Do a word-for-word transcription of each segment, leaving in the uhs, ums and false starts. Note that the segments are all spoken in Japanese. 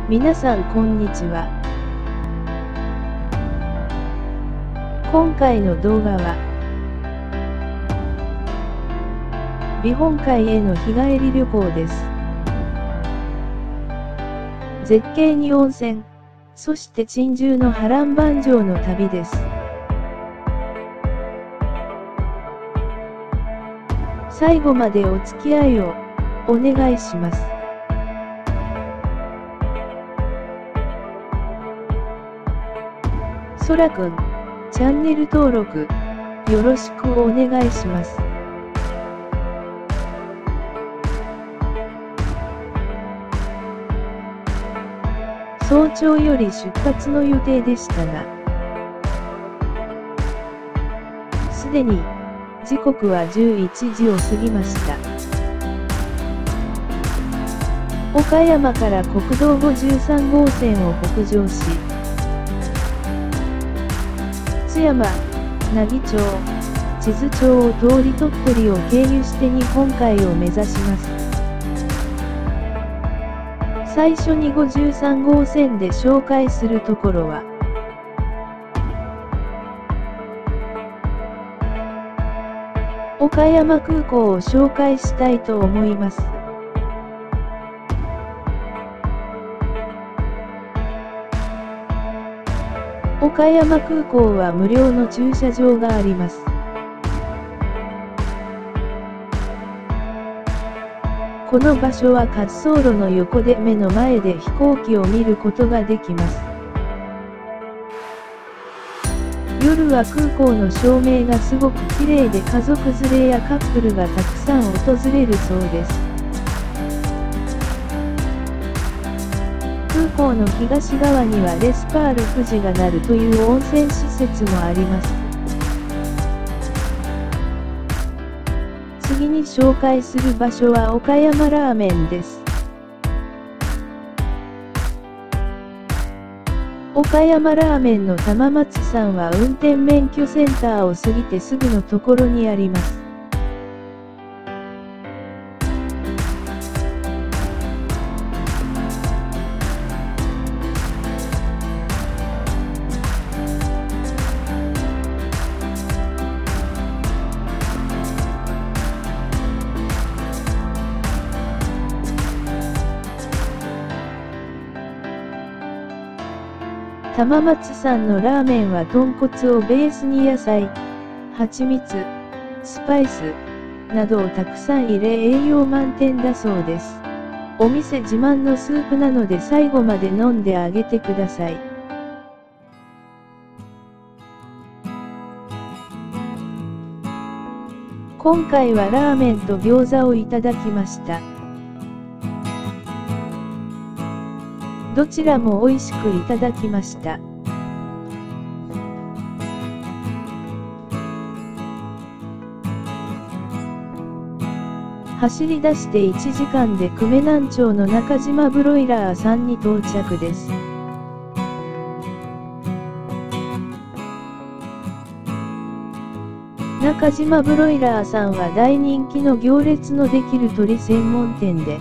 皆さんこんにちは。今回の動画は日本海への日帰り旅行です。絶景に温泉、そして珍獣の波乱万丈の旅です。最後までお付き合いをお願いします。そらくん、チャンネル登録よろしくお願いします。早朝より出発の予定でしたが、すでに時刻はじゅういちじを過ぎました。岡山から国道ごじゅうさんごうせんを北上し、津山、奈義町、智頭町を通り鳥取を経由して日本海を目指します。最初にごじゅうさんごうせんで紹介するところは、岡山空港を紹介したいと思います。岡山空港は無料の駐車場があります。この場所は滑走路の横で目の前で飛行機を見ることができます。夜は空港の照明がすごく綺麗で家族連れやカップルがたくさん訪れるそうです。空港の東側にはレスパール富士がなるという温泉施設もあります。次に紹介する場所は岡山ラーメンです。岡山ラーメンの玉松さんは運転免許センターを過ぎてすぐのところにあります。玉松さんのラーメンは豚骨をベースに野菜、蜂蜜、スパイスなどをたくさん入れ栄養満点だそうです。お店自慢のスープなので最後まで飲んであげてください。今回はラーメンと餃子をいただきました。どちらも美味しくいただきました。走り出していちじかんで久米南町の中島ブロイラーさんに到着です。中島ブロイラーさんは大人気の行列のできる鶏専門店で、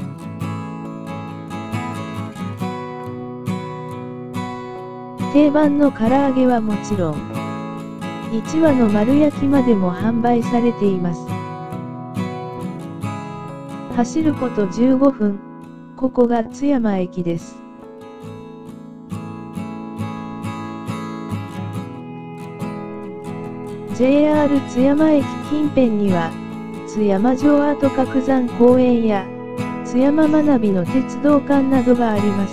定番の唐揚げはもちろん、いちわの丸焼きまでも販売されています。走ることじゅうごふん、ここが津山駅です。ジェイアール 津山駅近辺には、津山城跡鶴山公園や、津山学びの鉄道館などがあります。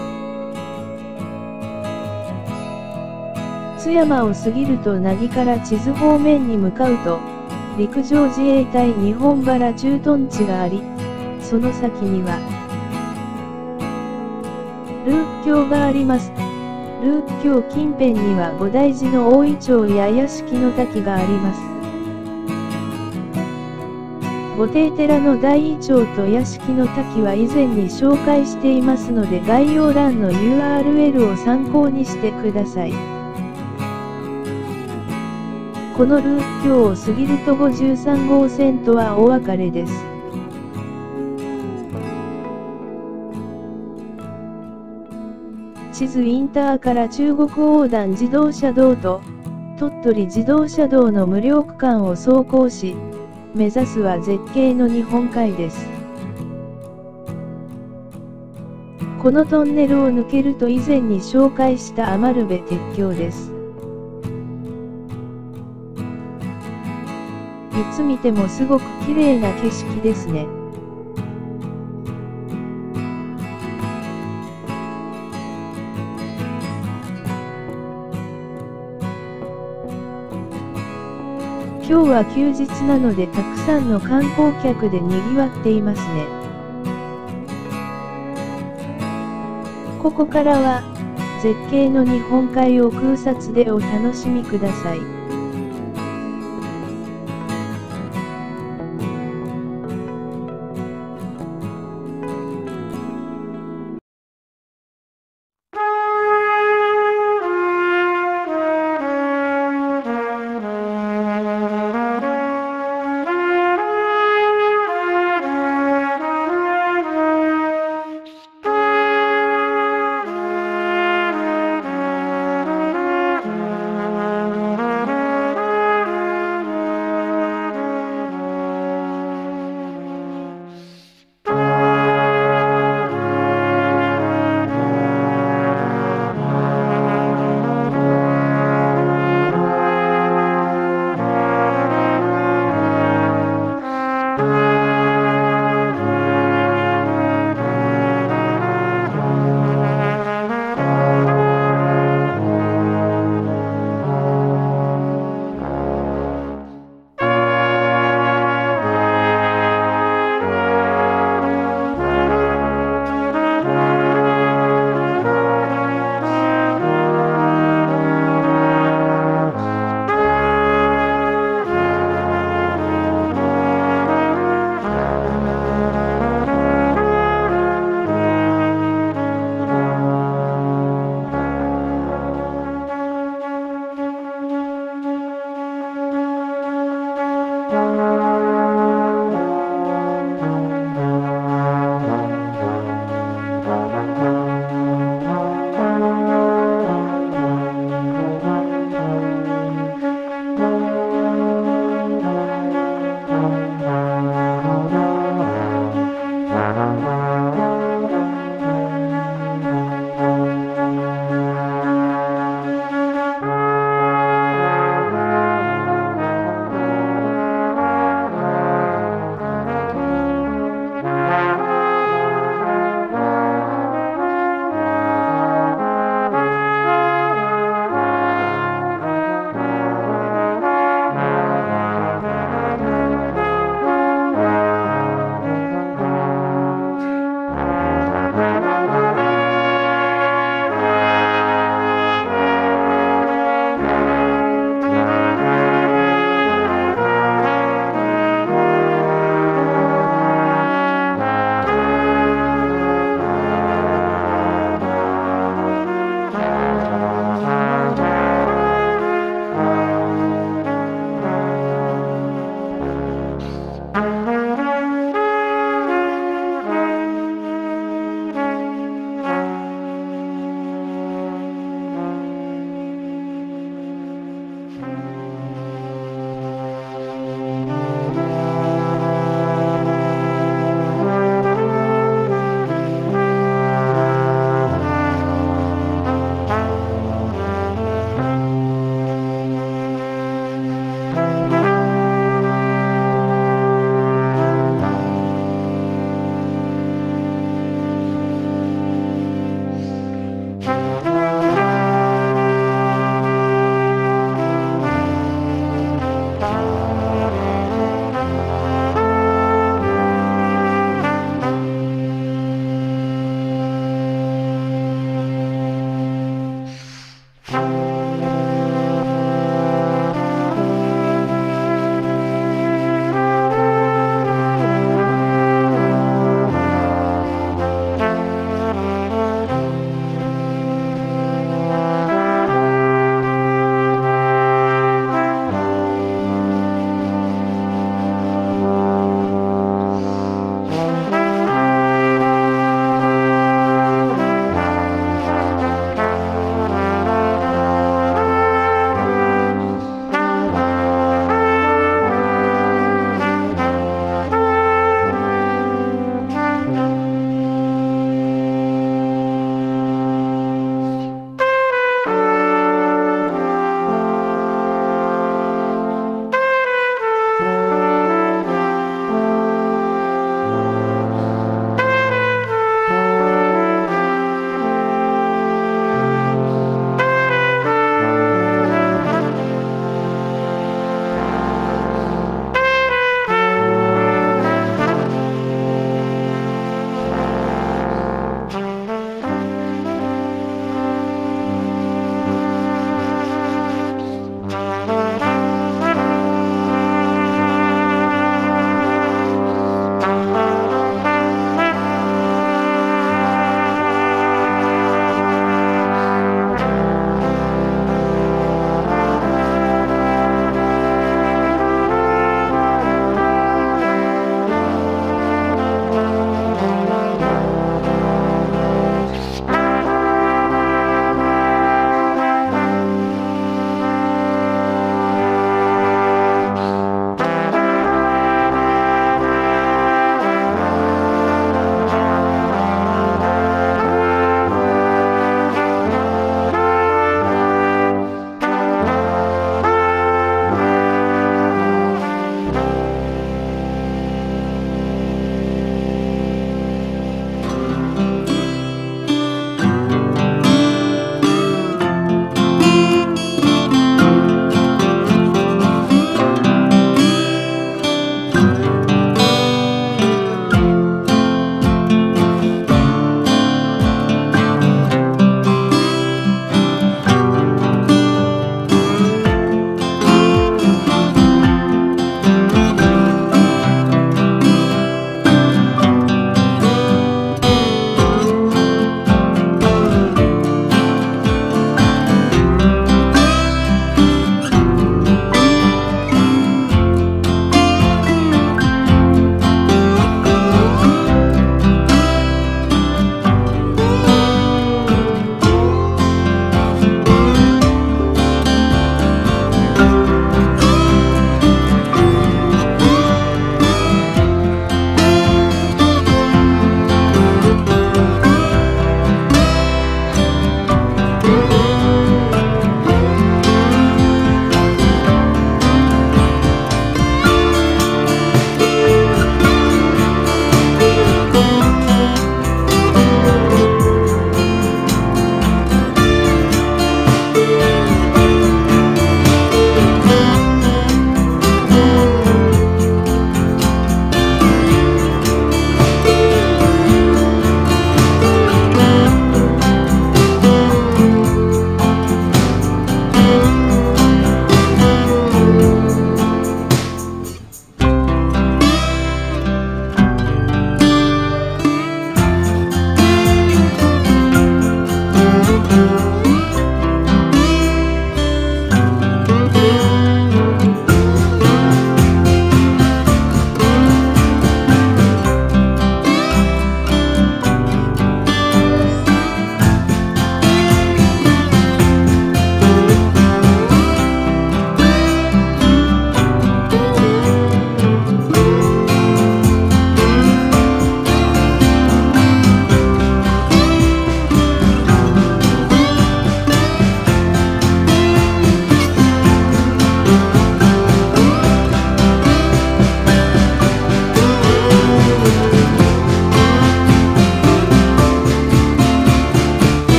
津山を過ぎると奈義から智頭方面に向かうと、陸上自衛隊日本原駐屯地があり、その先には、ループ橋があります。ループ橋近辺には菩提寺の大イチョウや屋敷の滝があります。御邸寺の大イチョウと屋敷の滝は以前に紹介していますので概要欄の ユーアールエル を参考にしてください。このループ橋を過ぎるとごじゅうさんごうせんとはお別れです。 地図インターから中国横断自動車道と鳥取自動車道の無料区間を走行し、目指すは絶景の日本海です。このトンネルを抜けると以前に紹介した余部鉄橋です。いつ見てもすごく綺麗な景色ですね。今日は休日なのでたくさんの観光客で賑わっていますね。ここからは絶景の日本海を空撮でお楽しみください。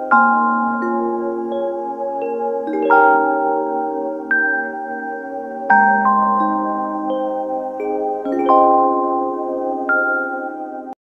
you